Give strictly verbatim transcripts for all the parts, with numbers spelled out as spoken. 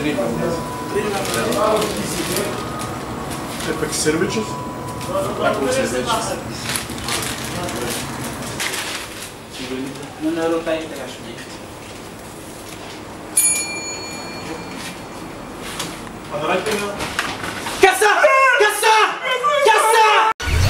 Heb ik servetjes? Ja, ook servetjes. Een euro vijftig alsjeblieft. Aan de rijpingen. Kassa! Kassa! Kassa!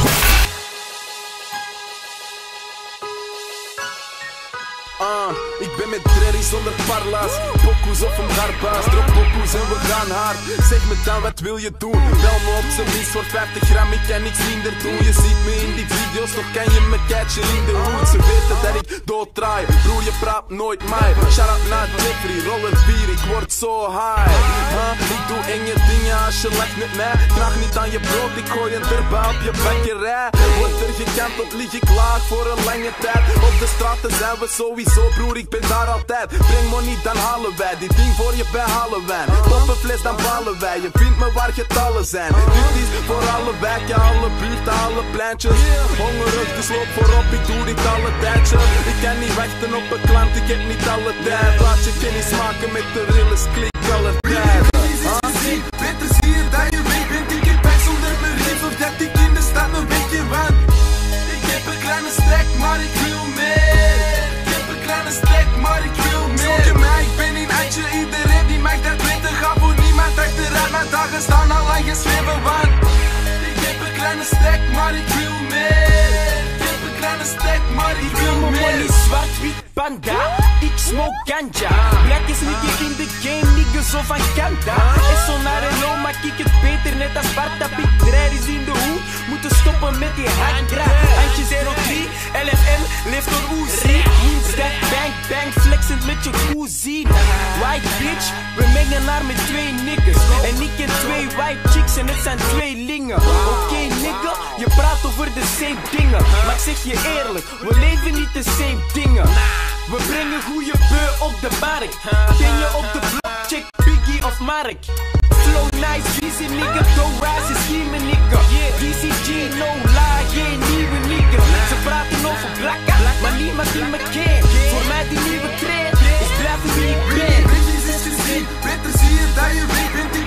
Uh, ik ben met Drerry zonder parla's. Pokoes of een garbaas. Drop pokoes en we gaan hard. Zeg me dan, wat wil je doen? Bel me op zijn minst voor vijftig gram. Ik kan niks minder doen. Je ziet me in die video's, toch kan je me catchen in de hoed. Ze weten dat ik dooddraai. Broer, je praat nooit mij. Shout out naar Jeffrey, roller vier. Ik word zo high. Huh? Ik doe enge dingen als je lacht met mij. Draag niet aan je brood, ik gooi een turba op je bakkerij. Wordt er gekant op, lig ik laag voor een lange tijd. Op de straten zijn we sowieso. Zo broer, ik ben daar altijd. Breng money, dan halen wij. Die ding voor je bij halen wijn. Pop een fles, dan ballen wij. Je vindt me waar getallen zijn. Dit is voor alle wijken, alle buurten, alle pleintjes. Hongerig, dus loop voorop, ik doe dit alle tijdje. Ik kan niet wachten op een klant, ik heb niet alle tijd. Laat je kennis maken met de realest, klik alle tijd. Beter zie je dat je weg bent. Ik heb bij zonder mijn rief, of dat ik in de stad een beetje waan. Ik heb een kleine stek, maar ik wil meer. Kleine stek, maar ik wil meer. Zoek mij, ik ben in uitje, iedereen die mag dat weten. Ga voor niemand achteruit, mijn dagen staan al lang geschreven. Want ik heb een kleine stek, maar ik wil meer. Ik heb een kleine stek, maar ik wil meer. Ik wil mijn zwart, wit, panda. Ik smoke ganja. Black is nigga in the game, nigga zo van Kanta. En zo naar een low, maak ik het beter net als Sparta. Big Dread is in de hoek, moeten stoppen met die handgra. Handje zero drie, L F M, leeft door Uzi. Stack, bang, bang, flexend met je koezie. White bitch, we mengen haar met twee niggas. En ik ken twee white chicks en het zijn tweelingen. Oké okay, nigga, je praat over de same dingen. Maar ik zeg je eerlijk, we leven niet de same dingen. We brengen goede beur op de markt. Ken je op de blok, check Biggie of Mark. Flow nice, easy nigga, go rise, schiemen nigga. D C G, no lie, geen nieuwe nigga. Ze praten over blakka, maar niemand die me kent. Voor mij die nieuwe trend, is blijven wie ik ben. Beter zie je dat je weg bent.